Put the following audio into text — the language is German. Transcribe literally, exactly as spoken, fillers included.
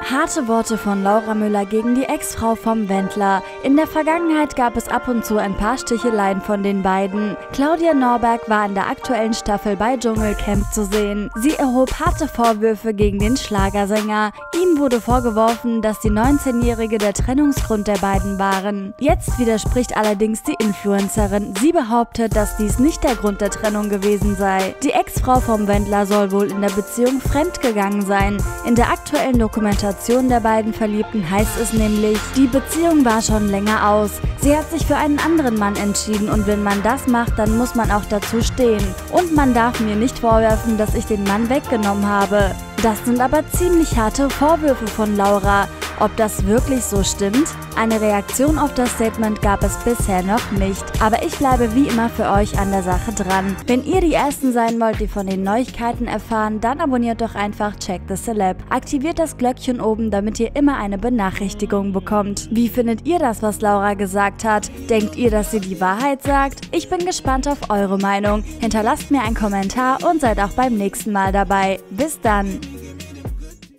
Harte Worte von Laura Müller gegen die Ex-Frau vom Wendler. In der Vergangenheit gab es ab und zu ein paar Sticheleien von den beiden. Claudia Norberg war in der aktuellen Staffel bei Dschungelcamp zu sehen. Sie erhob harte Vorwürfe gegen den Schlagersänger. Ihm wurde vorgeworfen, dass die neunzehnjährige der Trennungsgrund der beiden waren. Jetzt widerspricht allerdings die Influencerin. Sie behauptet, dass dies nicht der Grund der Trennung gewesen sei. Die Ex-Frau vom Wendler soll wohl in der Beziehung fremdgegangen sein. In der aktuellen Dokumentation der beiden Verliebten heißt es nämlich, die Beziehung war schon länger aus. Sie hat sich für einen anderen Mann entschieden und wenn man das macht, dann muss man auch dazu stehen. Und man darf mir nicht vorwerfen, dass ich den Mann weggenommen habe. Das sind aber ziemlich harte Vorwürfe von Laura. Ob das wirklich so stimmt? Eine Reaktion auf das Statement gab es bisher noch nicht. Aber ich bleibe wie immer für euch an der Sache dran. Wenn ihr die Ersten sein wollt, die von den Neuigkeiten erfahren, dann abonniert doch einfach Check the Celeb. Aktiviert das Glöckchen oben, damit ihr immer eine Benachrichtigung bekommt. Wie findet ihr das, was Laura gesagt hat? Denkt ihr, dass sie die Wahrheit sagt? Ich bin gespannt auf eure Meinung. Hinterlasst mir einen Kommentar und seid auch beim nächsten Mal dabei. Bis dann!